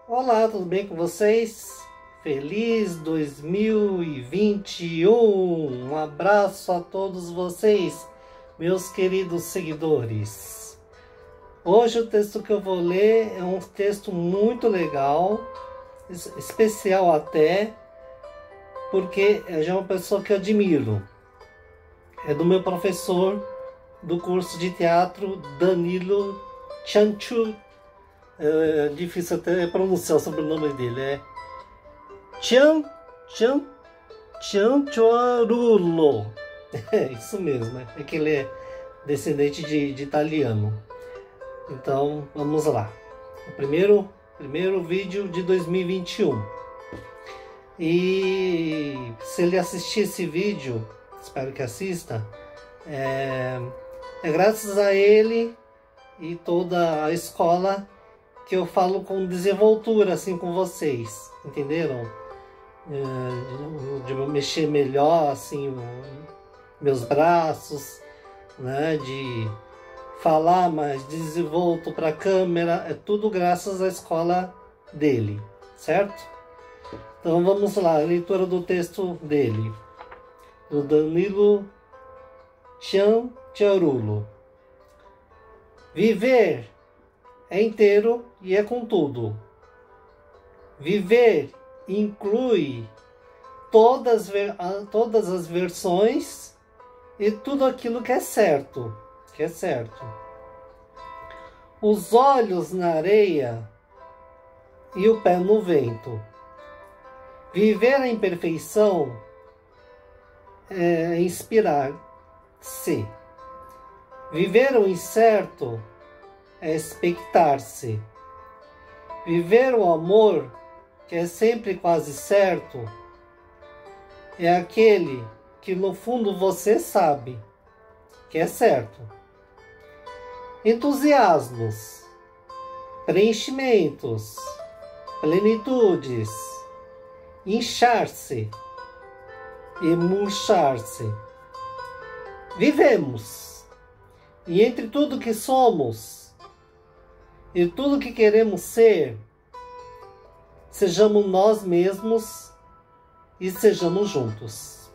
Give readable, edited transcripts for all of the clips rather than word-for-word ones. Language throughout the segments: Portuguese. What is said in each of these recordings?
Olá, tudo bem com vocês? Feliz 2021! Um abraço a todos vocês, meus queridos seguidores. Hoje o texto que eu vou ler é um texto muito legal, especial até, porque é de uma pessoa que eu admiro. É do meu professor do curso de teatro, Danilo Chanchu. É difícil até pronunciar o sobrenome dele, é Cianciarulo. É isso mesmo, é que ele é descendente de italiano. Então vamos lá, o primeiro vídeo de 2021. E se ele assistir esse vídeo, espero que assista, é graças a ele e toda a escola que eu falo com desenvoltura assim com vocês, entenderam? De mexer melhor assim meus braços, né? De falar mais desenvolto para a câmera, é tudo graças à escola dele, certo? Então vamos lá, a leitura do texto dele, do Danilo Cianciarulo. Viver é inteiro e é com tudo. Viver inclui todas as versões e tudo aquilo que é certo. Os olhos na areia e o pé no vento. Viver a imperfeição é inspirar-se. Viver o incerto é expectar-se. Viver o amor, que é sempre quase certo, é aquele que no fundo você sabe que é certo. Entusiasmos, preenchimentos, plenitudes, inchar-se e murchar-se. Vivemos, e entre tudo que somos e tudo que queremos ser, sejamos nós mesmos e sejamos juntos.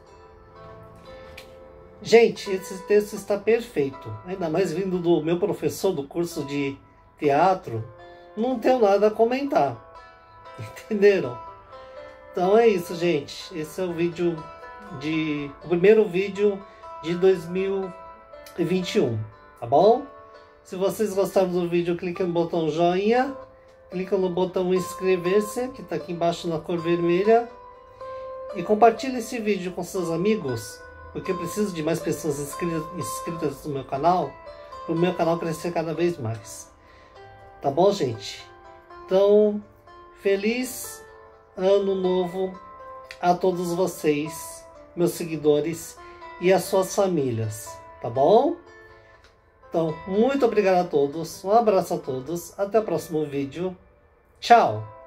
Gente, esse texto está perfeito. Ainda mais vindo do meu professor do curso de teatro, não tenho nada a comentar. Entenderam? Então é isso, gente. Esse é o primeiro vídeo de 2021, tá bom? Se vocês gostaram do vídeo, clique no botão joinha, clica no botão inscrever-se, que está aqui embaixo na cor vermelha, e compartilhe esse vídeo com seus amigos, porque eu preciso de mais pessoas inscritas no meu canal, para o meu canal crescer cada vez mais. Tá bom, gente? Então, feliz ano novo a todos vocês, meus seguidores e as suas famílias, tá bom? Então, muito obrigado a todos, um abraço a todos, até o próximo vídeo, tchau!